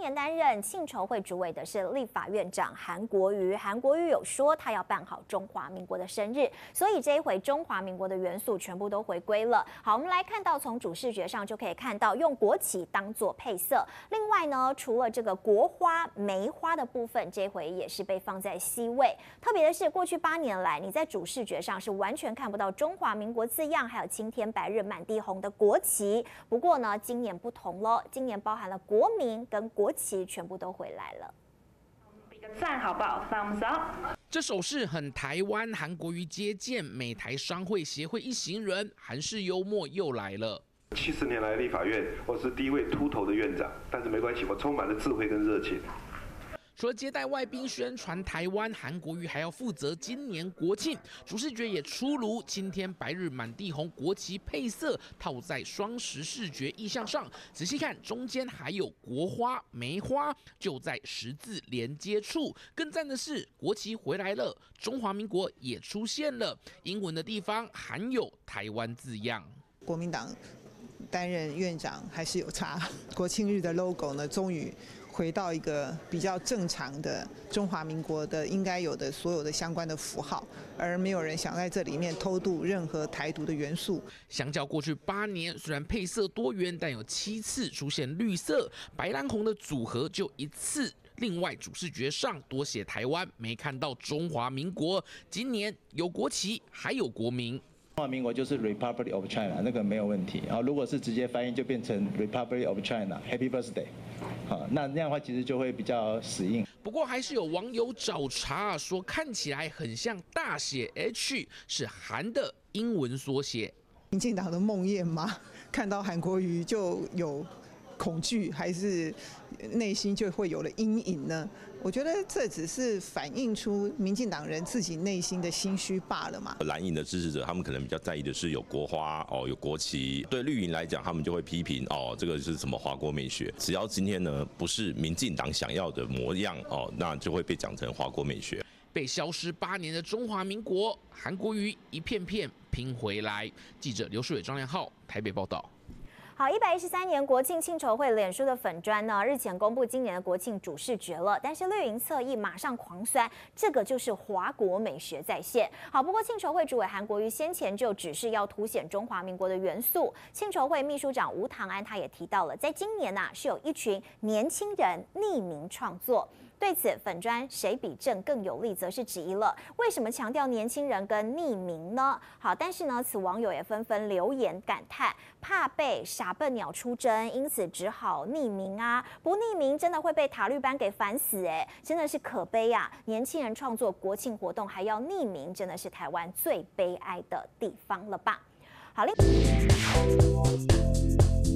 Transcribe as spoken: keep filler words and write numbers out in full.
年担任庆筹会主委的是立法院长韩国瑜，韩国瑜有说他要办好中华民国的生日，所以这一回中华民国的元素全部都回归了。好，我们来看到从主视觉上就可以看到用国旗当作配色，另外呢，除了这个国花、梅花的部分，这一回也是被放在 C 位。特别的是，过去八年来，你在主视觉上是完全看不到中华民国字样，还有青天白日满地红的国旗。不过呢，今年不同了，今年包含了国民跟国旗全部都回来了。 比个赞好不好 ？Thumbs up。 这手势很台湾，韩国瑜接见美台商会协会一行人，韩式幽默又来了。 七十年来立法院，我是第一位秃头的院长，但是没关系，我充满了智慧跟热情。 除了接待外宾、宣传台湾，韩国瑜还要负责今年国庆主视觉也出炉，青天白日满地红国旗配色套在双十视觉意象上。仔细看，中间还有国花、梅花，就在十字连接处。更赞的是，国旗回来了，中华民国也出现了，英文的地方含有台湾字样。 国民党担任院长还是有差，国庆日的 logo 呢，终于回到一个比较正常的中华民国的应该有的所有的相关的符号，而没有人想在这里面偷渡任何台独的元素。 相较过去八年，虽然配色多元，但有七次出现绿色、白蓝红的组合就一次。另外，主视觉上多写台湾，没看到中华民国。今年有国旗，还有国民。 中华民国就是 Republic of China， 那个没有问题。然后如果是直接翻译，就变成 Republic of China，Happy Birthday。好，那那样的话其实就会比较死硬。 不过还是有网友找茬，说看起来很像大写 H， 是韩的英文缩写。 民进党的梦魇吗？看到韩国瑜就有恐惧，还是内心就会有了阴影呢？我觉得这只是反映出民进党人自己内心的心虚罢了嘛。 蓝营的支持者，他们可能比较在意的是有国花哦，有国旗。对绿营来讲，他们就会批评哦，这个是什么华国美学？只要今天呢不是民进党想要的模样哦，那就会被讲成华国美学。 被消失八年的中华民国，韩国瑜一片片拼回来。记者刘世伟、张亮浩台北报道。 好，一百一十三年国庆庆筹会脸书的粉专呢，日前公布今年的国庆主视觉了，但是绿营侧翼马上狂酸，这个就是华国美学再现。好，不过庆筹会主委韩国瑜先前就指示要凸显中华民国的元素，庆筹会秘书长吴唐安他也提到了，在今年呐、啊、是有一群年轻人匿名创作。对此，粉专谁比正更有利，则是质疑了。为什么强调年轻人跟匿名呢？好，但是呢，此网友也纷纷留言感叹，怕被傻笨鸟出征，因此只好匿名啊！不匿名真的会被塔利班给烦死哎、欸，真的是可悲啊！年轻人创作国庆活动还要匿名，真的是台湾最悲哀的地方了吧？好嘞。